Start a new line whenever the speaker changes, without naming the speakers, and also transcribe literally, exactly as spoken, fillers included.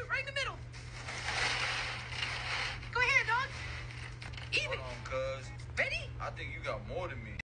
it right in the middle. Go ahead, dog. Even.
Hold on, cuz.
Ready?
I think you got more than me.